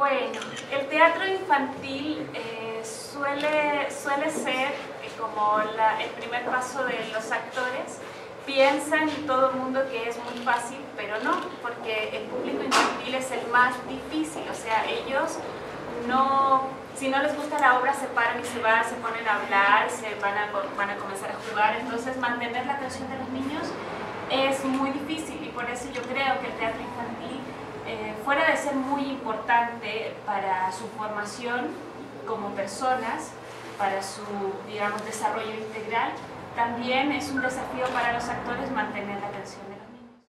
Bueno, el teatro infantil suele ser como el primer paso de los actores. Piensan todo el mundo que es muy fácil, pero no, porque el público infantil es el más difícil. O sea, ellos no, si no les gusta la obra, se paran y se van, se ponen a hablar, van a comenzar a jugar. Entonces, mantener la atención de los niños es muy difícil, y por eso yo creo que el teatro infantil, fuera de ser muy importante para su formación como personas, para su, digamos, desarrollo integral, también es un desafío para los actores mantener la atención de los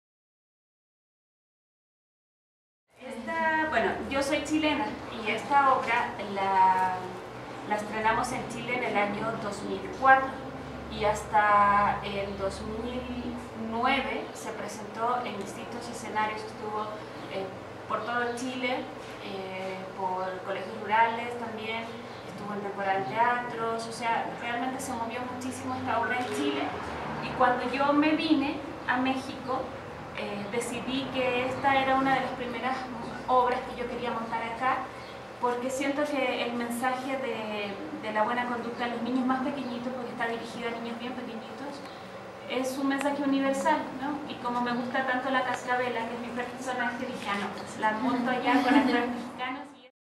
niños. Bueno, yo soy chilena y esta obra la estrenamos en Chile en el año 2004 y hasta el 2009 se presentó en distintos escenarios, estuvo por todo Chile, por colegios rurales también, estuvo en temporada de teatros, o sea, realmente se movió muchísimo esta obra en Chile. Y cuando yo me vine a México, decidí que esta era una de las primeras obras que yo quería montar acá, porque siento que el mensaje de la buena conducta a los niños más pequeñitos, porque está dirigido a niños bien pequeñitos, es un mensaje universal, ¿no? Y como me gusta tanto la Cascabela, que es mi personaje, dije, no, pues la monto allá con actores mexicanos.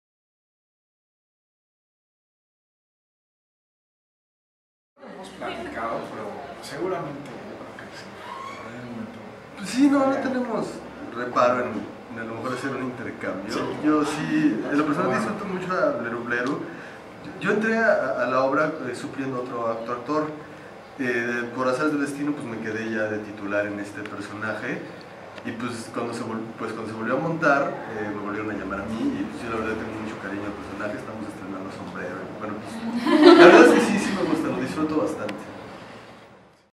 Hemos platicado, pero seguramente yo creo que sí. En algún momento. Pues sí, no tenemos reparo en a lo mejor hacer un intercambio. Sí. Yo sí, en lo personal disfruto mucho a Blero Blero. Yo entré a la obra supliendo otro actor. Por azares del destino, pues me quedé ya de titular en este personaje. Y pues cuando se volvió a montar, me volvieron a llamar a mí. Y pues yo la verdad tengo mucho cariño al personaje. Estamos estrenando Sombrero.